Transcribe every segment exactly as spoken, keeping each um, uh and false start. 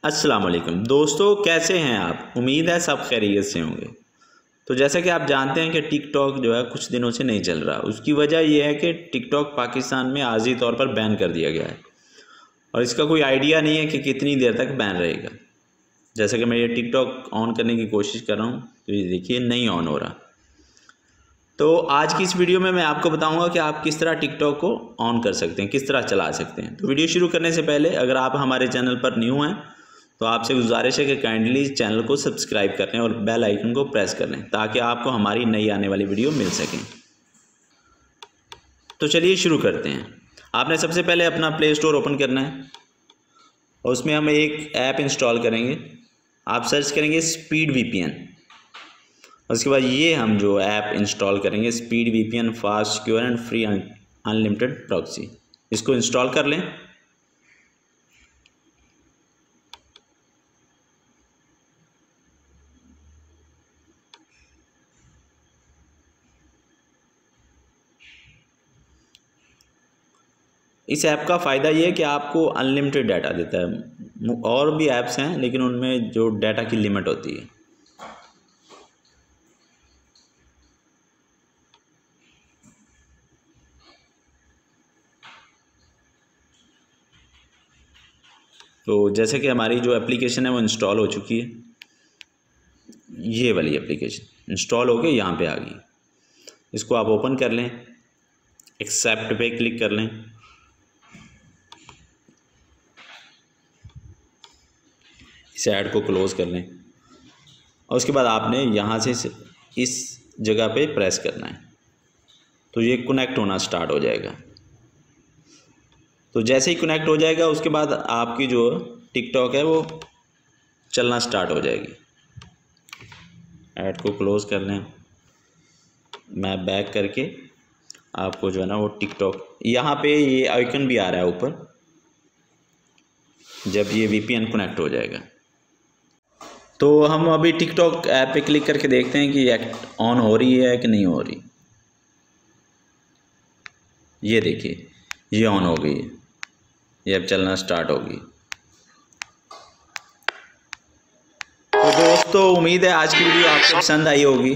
अस्सलाम वालेकुम दोस्तों, कैसे हैं आप। उम्मीद है सब खैरियत से होंगे। तो जैसा कि आप जानते हैं कि टिकटॉक जो है कुछ दिनों से नहीं चल रहा। उसकी वजह यह है कि टिकटॉक पाकिस्तान में आर्जी तौर पर बैन कर दिया गया है और इसका कोई आइडिया नहीं है कि कितनी देर तक बैन रहेगा। जैसा कि मैं ये टिकटॉक ऑन करने की कोशिश कर रहा हूँ तो ये देखिए नहीं ऑन हो रहा। तो आज की इस वीडियो में मैं आपको बताऊंगा कि आप किस तरह टिकटॉक को ऑन कर सकते हैं, किस तरह चला सकते हैं। तो वीडियो शुरू करने से पहले अगर आप हमारे चैनल पर न्यू हैं तो आपसे गुजारिश है कि काइंडली इस चैनल को सब्सक्राइब कर लें और बेल आइकन को प्रेस कर लें ताकि आपको हमारी नई आने वाली वीडियो मिल सकें। तो चलिए शुरू करते हैं। आपने सबसे पहले अपना प्ले स्टोर ओपन करना है और उसमें हम एक ऐप इंस्टॉल करेंगे। आप सर्च करेंगे स्पीड वीपीएन। उसके बाद ये हम जो ऐप इंस्टॉल करेंगे speed VPN fast secure and free unlimited proxy, इसको इंस्टॉल कर लें। इस ऐप का फ़ायदा ये है कि आपको अनलिमिटेड डाटा देता है। और भी ऐप्स हैं लेकिन उनमें जो डाटा की लिमिट होती है। तो जैसे कि हमारी जो एप्लीकेशन है वो इंस्टॉल हो चुकी है। ये वाली एप्लीकेशन इंस्टॉल हो के यहाँ पे आ गई। इसको आप ओपन कर लें, एक्सेप्ट पे क्लिक कर लें। इस ऐड को क्लोज़ कर लें और उसके बाद आपने यहाँ से इस जगह पे प्रेस करना है तो ये कनेक्ट होना स्टार्ट हो जाएगा। तो जैसे ही कनेक्ट हो जाएगा उसके बाद आपकी जो टिकटॉक है वो चलना स्टार्ट हो जाएगी। ऐड को क्लोज़ कर लें। मैं बैक करके आपको जो है ना वो टिकटॉक यहाँ पे ये आइकन भी आ रहा है ऊपर, जब ये वीपीएन कनेक्ट हो जाएगा। तो हम अभी टिकटॉक ऐप पे क्लिक करके देखते हैं कि एक्ट ऑन हो रही है कि नहीं हो रही। ये देखिए ये ऑन हो गई है, ये अब चलना स्टार्ट होगी। तो दोस्तों उम्मीद है आज की वीडियो आपको पसंद आई होगी।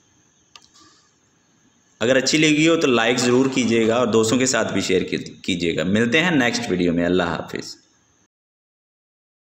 अगर अच्छी लगी हो तो लाइक ज़रूर कीजिएगा और दोस्तों के साथ भी शेयर कीजिएगा। मिलते हैं नेक्स्ट वीडियो में। अल्लाह हाफिज़।